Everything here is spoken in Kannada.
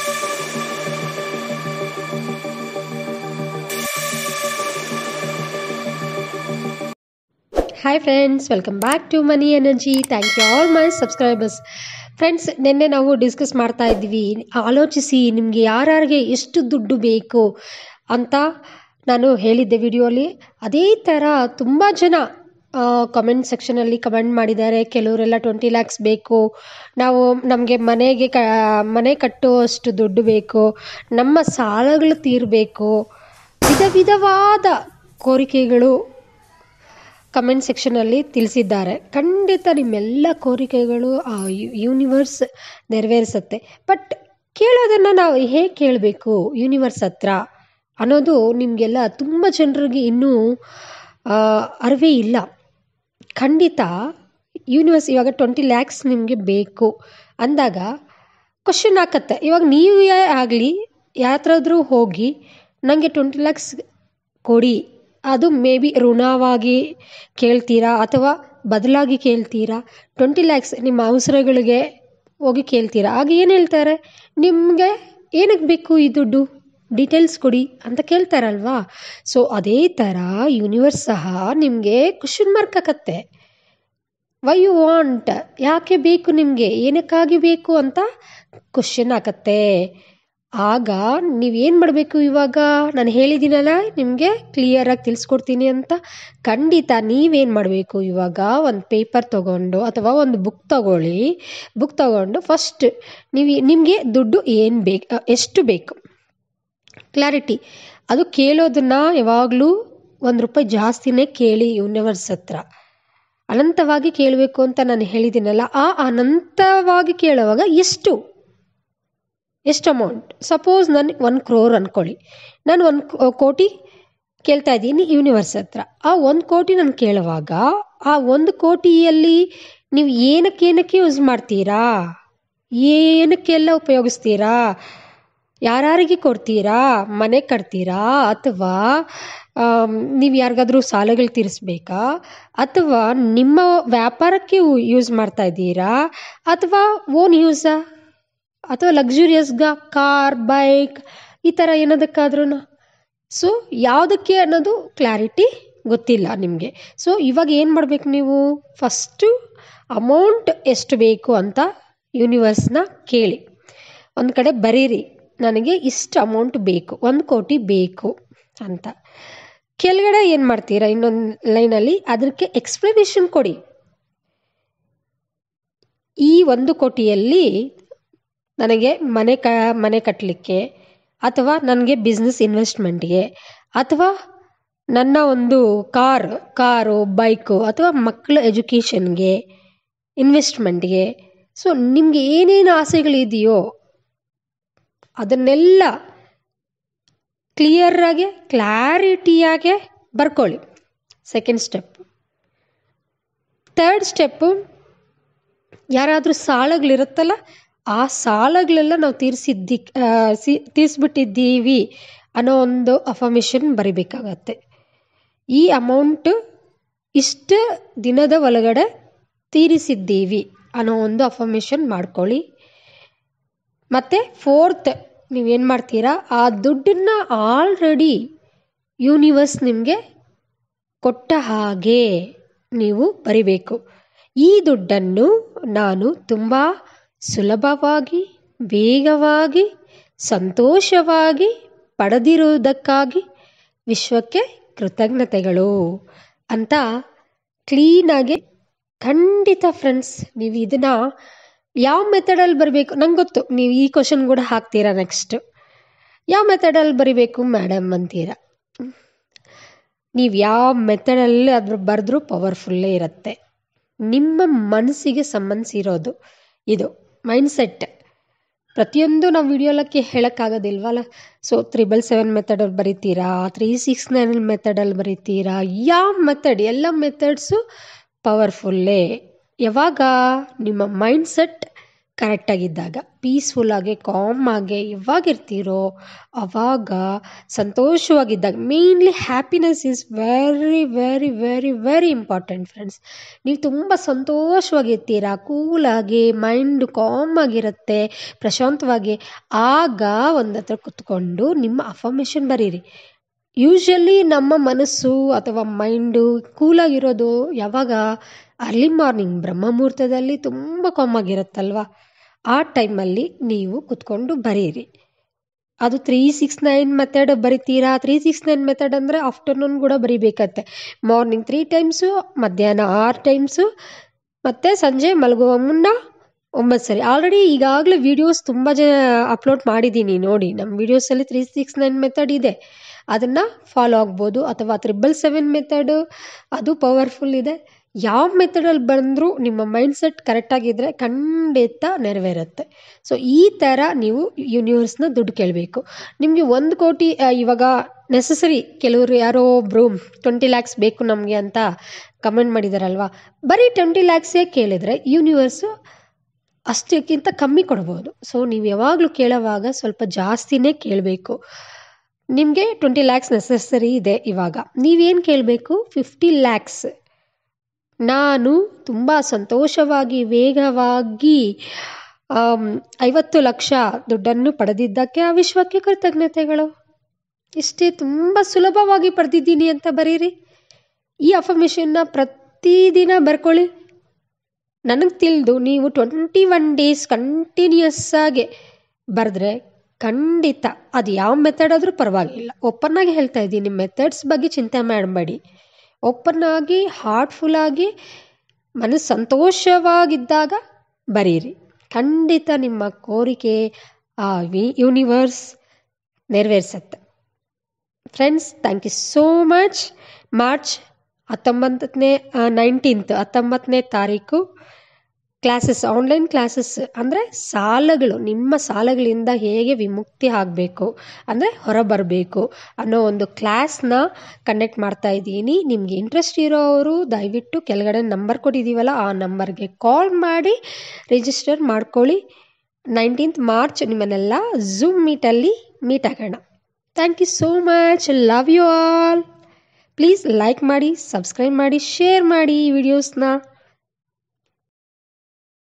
Hi friends, welcome back to money energy. Thank you all my subscribers. Friends, ನಿನ್ನೆ ನಾವು ಡಿಸ್ಕಸ್ ಮಾಡ್ತಾ ಇದ್ವಿ, ಆಲೋಚಿಸಿ ನಿಮಗೆ ಯಾರ್ಯಾರಿಗೆ ಎಷ್ಟು ದುಡ್ಡು ಬೇಕು ಅಂತ ನಾನು ಹೇಳಿದ್ದೆ ವಿಡಿಯೋಲಿ. ಅದೇ ಥರ ತುಂಬ ಜನ ಕಮೆಂಟ್ ಸೆಕ್ಷನಲ್ಲಿ ಕಮೆಂಟ್ ಮಾಡಿದ್ದಾರೆ. ಕೆಲವರೆಲ್ಲ 20 lakhs ಬೇಕು, ನಮಗೆ ಮನೆ ಕಟ್ಟುವಷ್ಟು ದುಡ್ಡು ಬೇಕು, ನಮ್ಮ ಸಾಲಗಳು ತೀರಬೇಕು, ವಿಧವಾದ ಕೋರಿಕೆಗಳು ಕಮೆಂಟ್ ಸೆಕ್ಷನಲ್ಲಿ ತಿಳಿಸಿದ್ದಾರೆ. ಖಂಡಿತ ನಿಮ್ಮೆಲ್ಲ ಕೋರಿಕೆಗಳು ಆ ಯೂನಿವರ್ಸ್ ನೆರವೇರಿಸುತ್ತೆ. ಬಟ್ ಕೇಳೋದನ್ನು ನಾವು ಹೇಗೆ ಕೇಳಬೇಕು ಯೂನಿವರ್ಸ್ ಹತ್ರ ಅನ್ನೋದು ನಿಮಗೆಲ್ಲ ತುಂಬ ಜನರಿಗೆ ಇನ್ನೂ ಅರಿವೇ ಇಲ್ಲ. ಖಂಡಿತ ಯೂನಿವರ್ಸ್ ಇವಾಗ 20 lakhs ನಿಮಗೆ ಬೇಕು ಅಂದಾಗ ಕ್ವಶನ್ ಹಾಕತ್ತೆ. ಇವಾಗ ನೀವೇ ಆಗಲಿ ಯಾತ್ರಾದ್ರೂ ಹೋಗಿ ನನಗೆ 20 lakhs ಕೊಡಿ, ಅದು ಮೇ ಬಿ ಋಣವಾಗಿ ಕೇಳ್ತೀರಾ ಅಥವಾ ಬದಲಾಗಿ ಕೇಳ್ತೀರಾ. 20 lakhs ನಿಮ್ಮ ಅವಸರಗಳಿಗೆ ಹೋಗಿ ಕೇಳ್ತೀರಾ. ಆಗ ಏನು ಹೇಳ್ತಾರೆ, ನಿಮಗೆ ಏನಕ್ಕೆ ಬೇಕು ಈ ದುಡ್ಡು, ಡೀಟೇಲ್ಸ್ ಕೊಡಿ ಅಂತ ಕೇಳ್ತಾರಲ್ವಾ. ಸೊ ಅದೇ ಥರ ಯೂನಿವರ್ಸ್ ಸಹ ನಿಮಗೆ ಕ್ವಶನ್ ಮಾರ್ಕ್ ಹಾಕತ್ತೆ. ವೈ ಯು ವಾಂಟ್, ಯಾಕೆ ಬೇಕು ನಿಮಗೆ, ಏನಕ್ಕಾಗಿ ಬೇಕು ಅಂತ ಕ್ವಶನ್ ಹಾಕತ್ತೆ. ಆಗ ನೀವೇನು ಮಾಡಬೇಕು, ಇವಾಗ ನಾನು ಹೇಳಿದ್ದೀನಲ್ಲ ನಿಮಗೆ ಕ್ಲಿಯರಾಗಿ ತಿಳಿಸ್ಕೊಡ್ತೀನಿ ಅಂತ. ಖಂಡಿತ ನೀವೇನು ಮಾಡಬೇಕು, ಇವಾಗ ಒಂದು ಪೇಪರ್ ತೊಗೊಂಡು ಅಥವಾ ಒಂದು ಬುಕ್ ತೊಗೊಂಡು ಫಸ್ಟ್ ನಿಮಗೆ ದುಡ್ಡು ಎಷ್ಟು ಬೇಕು ಕ್ಲಾರಿಟಿ. ಅದು ಕೇಳೋದನ್ನು ಯಾವಾಗಲೂ ₹1 ಜಾಸ್ತಿನೇ ಕೇಳಿ ಯೂನಿವರ್ಸ್ ಹತ್ರ. ಅನಂತವಾಗಿ ಕೇಳಬೇಕು ಅಂತ ನಾನು ಹೇಳಿದ್ದೀನಲ್ಲ, ಆ ಅನಂತವಾಗಿ ಕೇಳುವಾಗ ಎಷ್ಟು ಅಮೌಂಟ್. ಸಪೋಸ್ ನಾನು 1 crore ಅಂದ್ಕೊಳ್ಳಿ, ನಾನು 1 ಕೋಟಿ ಕೇಳ್ತಾ ಇದ್ದೀನಿ ಯೂನಿವರ್ಸ್ ಹತ್ರ. ಆ 1 ಕೋಟಿ ನಾನು ಕೇಳುವಾಗ ಆ 1 ಕೋಟಿಯಲ್ಲಿ ನೀವು ಏನಕ್ಕೆ ಯೂಸ್ ಮಾಡ್ತೀರಾ, ಏನಕ್ಕೆಲ್ಲ ಉಪಯೋಗಿಸ್ತೀರಾ, ಯಾರಿಗೆ ಕೊಡ್ತೀರಾ, ಮನೆ ಕಟ್ತೀರಾ ಅಥವಾ ನೀವು ಯಾರಿಗಾದ್ರೂ ಸಾಲಗಳು ತೀರಿಸ್ಬೇಕಾ ಅಥವಾ ನಿಮ್ಮ ವ್ಯಾಪಾರಕ್ಕೆ ಯೂಸ್ ಮಾಡ್ತಾ ಇದ್ದೀರಾ ಅಥವಾ ಓನ್ ಯೂಸಾ ಅಥವಾ ಲಕ್ಸುರಿಯಸ್ಗ ಕಾರ್, ಬೈಕ್, ಈ ಥರ ಏನದಕ್ಕಾದ್ರೂ. ಸೊ ಯಾವುದಕ್ಕೆ ಅನ್ನೋದು ಕ್ಲಾರಿಟಿ ಗೊತ್ತಿಲ್ಲ ನಿಮಗೆ. ಸೊ ಇವಾಗ ಏನು ಮಾಡಬೇಕು, ನೀವು ಫಸ್ಟು ಅಮೌಂಟ್ ಎಷ್ಟು ಬೇಕು ಅಂತ ಯೂನಿವರ್ಸ್ನ ಕೇಳಿ. ಒಂದು ಕಡೆ ಬರೀರಿ, ನನಗೆ ಇಷ್ಟು ಅಮೌಂಟ್ ಬೇಕು, 1 ಕೋಟಿ ಬೇಕು ಅಂತ. ಕೆಳಗಡೆ ಏನು ಮಾಡ್ತೀರಾ, ಇನ್ನೊಂದು ಲೈನಲ್ಲಿ ಅದಕ್ಕೆ ಎಕ್ಸ್ಪ್ಲನೇಷನ್ ಕೊಡಿ. ಈ 1 ಕೋಟಿಯಲ್ಲಿ ನನಗೆ ಮನೆ ಕಟ್ಟಲಿಕ್ಕೆ ಅಥವಾ ನನಗೆ ಬಿಸ್ನೆಸ್ ಇನ್ವೆಸ್ಟ್ಮೆಂಟ್ಗೆ ಅಥವಾ ನನ್ನ ಒಂದು ಕಾರು, ಬೈಕು ಅಥವಾ ಮಕ್ಕಳ ಎಜುಕೇಷನ್ಗೆ, ಇನ್ವೆಸ್ಟ್ಮೆಂಟ್ಗೆ. ಸೊ ನಿಮಗೆ ಏನೇನು ಆಸೆಗಳಿದೆಯೋ ಅದನ್ನೆಲ್ಲ ಕ್ಲಾರಿಟಿಯಾಗೆ ಬರ್ಕೊಳ್ಳಿ. Second step. ಥರ್ಡ್ ಸ್ಟೆಪ್ಪು, ಯಾರಾದರೂ ಸಾಲಗಳಿರುತ್ತಲ್ಲ, ಆ ಸಾಲಗಳೆಲ್ಲ ನಾವು ತೀರಿಸ್ಬಿಟ್ಟಿದ್ದೀವಿ ಅನ್ನೋ ಒಂದು ಅಫರ್ಮೇಷನ್ ಬರಿಬೇಕಾಗತ್ತೆ. ಈ ಅಮೌಂಟ್ ಇಷ್ಟು ದಿನದ ಒಳಗಡೆ ತೀರಿಸಿದ್ದೀವಿ ಅನ್ನೋ ಒಂದು ಅಫರ್ಮೇಷನ್ ಮಾಡ್ಕೊಳ್ಳಿ. ಮತ್ತು ಫೋರ್ತ್, ನೀವೇನು ಮಾಡ್ತೀರಾ, ಆ ದುಡ್ಡನ್ನು ಆಲ್ರೆಡಿ ಯೂನಿವರ್ಸ್ ನಿಮಗೆ ಕೊಟ್ಟ ಹಾಗೆ ನೀವು ಬರಿಬೇಕು. ಈ ದುಡ್ಡನ್ನು ನಾನು ತುಂಬ ಸುಲಭವಾಗಿ, ವೇಗವಾಗಿ, ಸಂತೋಷವಾಗಿ ಪಡೆದಿರುವುದಕ್ಕಾಗಿ ವಿಶ್ವಕ್ಕೆ ಕೃತಜ್ಞತೆಗಳು ಅಂತ ಕ್ಲೀನಾಗಿ. ಖಂಡಿತ ಫ್ರೆಂಡ್ಸ್, ನೀವು ಇದನ್ನು ಯಾವ ಮೆಥಡಲ್ಲಿ ಬರಬೇಕು ನಂಗೆ ಗೊತ್ತು. ನೀವು ಈ ಕ್ವಶನ್ ಕೂಡ ಹಾಕ್ತೀರಾ ನೆಕ್ಸ್ಟ್, ಯಾವ ಮೆಥಡಲ್ಲಿ ಬರಿಬೇಕು ಮೇಡಮ್ ಅಂತೀರಾ. ನೀವು ಯಾವ ಮೆಥಡಲ್ಲಿ ಅದ್ರ ಬರೆದ್ರೂ ಪವರ್ಫುಲ್ಲೇ ಇರುತ್ತೆ. ನಿಮ್ಮ ಮನಸ್ಸಿಗೆ ಸಂಬಂಧಿಸಿರೋದು ಇದು ಮೈಂಡ್ಸೆಟ್. ಪ್ರತಿಯೊಂದು ನಾವು ವಿಡಿಯೋಲಕ್ಕೆ ಹೇಳೋಕ್ಕಾಗೋದಿಲ್ವಲ್ಲ. ಸೊ 777 ಮೆಥಡಲ್ಲಿ ಬರಿತೀರಾ, 369 ಮೆಥಡಲ್ಲಿ ಬರಿತೀರಾ, ಯಾವ ಮೆಥಡ್, ಎಲ್ಲ ಮೆಥಡ್ಸು ಪವರ್ಫುಲ್ಲೇ. ಯಾವಾಗ ನಿಮ್ಮ ಮೈಂಡ್ಸೆಟ್ ಕರೆಕ್ಟಾಗಿದ್ದಾಗ ಪೀಸ್ಫುಲ್ಲಾಗಿ ಕಾಮಾಗಿ ಯಾವಾಗಿರ್ತೀರೋ ಆವಾಗ ಸಂತೋಷವಾಗಿದ್ದಾಗ mainly happiness is very very very very important friends. ನೀವು ತುಂಬ ಸಂತೋಷವಾಗಿರ್ತೀರಾ, ಕೂಲಾಗಿ ಮೈಂಡು ಕಾಮಾಗಿರುತ್ತೆ, ಪ್ರಶಾಂತವಾಗಿ, ಆಗ ಒಂದು ಹತ್ರ ಕುತ್ಕೊಂಡು ನಿಮ್ಮ ಅಫರ್ಮೇಷನ್ ಬರೀರಿ. ಯೂಶ್ವಲಿ ನಮ್ಮ ಮನಸ್ಸು ಅಥವಾ ಮೈಂಡು ಕೂಲಾಗಿರೋದು ಯಾವಾಗ? ಅರ್ಲಿ ಮಾರ್ನಿಂಗ್ ಬ್ರಹ್ಮ ಮುಹೂರ್ತದಲ್ಲಿ ತುಂಬ ಕಾಮಾಗಿರುತ್ತಲ್ವ, ಆ ಟೈಮಲ್ಲಿ ನೀವು ಕುತ್ಕೊಂಡು ಬರೀರಿ. ಅದು 369 ಮೆಥಡ್ ಬರಿತೀರಾ? 369 ಮೆಥಡ್ ಅಂದರೆ ಆಫ್ಟರ್ನೂನ್ ಕೂಡ ಬರಿಬೇಕತ್ತೆ. ಮಾರ್ನಿಂಗ್ 3 ಟೈಮ್ಸು, ಮಧ್ಯಾಹ್ನ 6 ಟೈಮ್ಸು, ಮತ್ತು ಸಂಜೆ ಮಲಗುವ ಮುನ್ನ 9 ಸರಿ. ಆಲ್ರೆಡಿ ಈಗಾಗಲೇ ವೀಡಿಯೋಸ್ ತುಂಬ ಅಪ್ಲೋಡ್ ಮಾಡಿದ್ದೀನಿ ನೋಡಿ. ನಮ್ಮ ವೀಡಿಯೋಸಲ್ಲಿ 369 ಮೆಥಡ್ ಇದೆ, ಅದನ್ನು ಫಾಲೋ ಆಗ್ಬೋದು. ಅಥವಾ 777 ಮೆಥಡು, ಅದು ಪವರ್ಫುಲ್ ಇದೆ. ಯಾವ ಮೆಥಡಲ್ಲಿ ಬಂದರೂ ನಿಮ್ಮ ಮೈಂಡ್ಸೆಟ್ ಕರೆಕ್ಟಾಗಿದ್ದರೆ ಖಂಡಿತ ನೆರವೇರುತ್ತೆ. ಸೊ ಈ ಥರ ನೀವು ಯೂನಿವರ್ಸ್ನ ದುಡ್ಡು ಕೇಳಬೇಕು. ನಿಮಗೆ 1 ಕೋಟಿ ಇವಾಗ ನೆಸಸರಿ. ಕೆಲವರು ಯಾರೋ ಒಬ್ಬರು 20 ಲ್ಯಾಕ್ಸ್ ಬೇಕು ನಮಗೆ ಅಂತ ಕಮೆಂಟ್ ಮಾಡಿದಾರಲ್ವ, ಬರೀ 20 ಲ್ಯಾಕ್ಸೇ ಕೇಳಿದರೆ ಯೂನಿವರ್ಸು ಅಷ್ಟಕ್ಕಿಂತ ಕಮ್ಮಿ ಕೊಡ್ಬೋದು. ಸೊ ನೀವು ಯಾವಾಗಲೂ ಕೇಳೋವಾಗ ಸ್ವಲ್ಪ ಜಾಸ್ತಿನೇ ಕೇಳಬೇಕು. ನಿಮಗೆ 20 ಲ್ಯಾಕ್ಸ್ ನೆಸಸರಿ ಇದೆ. ಇವಾಗ ನೀವೇನು ಕೇಳಬೇಕು? 50 ಲ್ಯಾಕ್ಸ್. ನಾನು ತುಂಬ ಸಂತೋಷವಾಗಿ ವೇಗವಾಗಿ 50 ಲಕ್ಷ ದುಡ್ಡನ್ನು ಪಡೆದಿದ್ದಕ್ಕೆ ಆ ವಿಶ್ವಕ್ಕೆ ಕೃತಜ್ಞತೆಗಳು. ಇಷ್ಟೇ, ತುಂಬ ಸುಲಭವಾಗಿ ಪಡೆದಿದ್ದೀನಿ ಅಂತ ಬರೀರಿ. ಈ ಅಫರ್ಮೇಷನ್ನ ಪ್ರತಿದಿನ ಬರ್ಕೊಳ್ಳಿ. ನನಗೆ ತಿಳಿದು ನೀವು 21 ಡೇಸ್ ಕಂಟಿನ್ಯೂಸ್ ಆಗಿ ಬರೆದ್ರೆ ಖಂಡಿತ, ಅದು ಯಾವ ಮೆಥಡ್ ಆದರೂ ಪರವಾಗಿಲ್ಲ. ಓಪನ್ನಾಗಿ ಹೇಳ್ತಾ ಇದ್ದೀನಿ, ಮೆಥಡ್ಸ್ ಬಗ್ಗೆ ಚಿಂತೆ ಮಾಡಬೇಡಿ. ಓಪನ್ನಾಗಿ ಹಾರ್ಟ್ಫುಲ್ಲಾಗಿ ಮನಸ್ಸು ಸಂತೋಷವಾಗಿದ್ದಾಗ ಬರೀರಿ. ಖಂಡಿತ ನಿಮ್ಮ ಕೋರಿಕೆ ಆ ಯೂನಿವರ್ಸ್ ನೆರವೇರಿಸುತ್ತೆ. Friends, thank you so much. March 19ನೇ ತಾರೀಕು ಕ್ಲಾಸಸ್, ಆನ್ಲೈನ್ ಕ್ಲಾಸಸ್, ಅಂದರೆ ಸಾಲಗಳು, ನಿಮ್ಮ ಸಾಲಗಳಿಂದ ಹೇಗೆ ವಿಮುಕ್ತಿ ಆಗಬೇಕು, ಅಂದರೆ ಹೊರಬರಬೇಕು ಅನ್ನೋ ಒಂದು ಕ್ಲಾಸ್ನ ಕಂಡಕ್ಟ್ ಮಾಡ್ತಾ ಇದ್ದೀನಿ. ನಿಮಗೆ ಇಂಟ್ರೆಸ್ಟ್ ಇರೋರು ದಯವಿಟ್ಟು ಕೆಳಗಡೆ ನಂಬರ್ ಕೊಟ್ಟಿದ್ದೀವಲ್ಲ, ಆ ನಂಬರ್ಗೆ ಕಾಲ್ ಮಾಡಿ ರಿಜಿಸ್ಟರ್ ಮಾಡ್ಕೊಳ್ಳಿ. 19th ಮಾರ್ಚ್ ನಿಮ್ಮನ್ನೆಲ್ಲ ಝೂಮ್ ಮೀಟಲ್ಲಿ ಮೀಟ್ ಆಗೋಣ. Thank you so much. Love you all. Please like ಮಾಡಿ, ಸಬ್ಸ್ಕ್ರೈಬ್ ಮಾಡಿ, ಶೇರ್ ಮಾಡಿ ಈ ವಿಡಿಯೋಸ್ನ.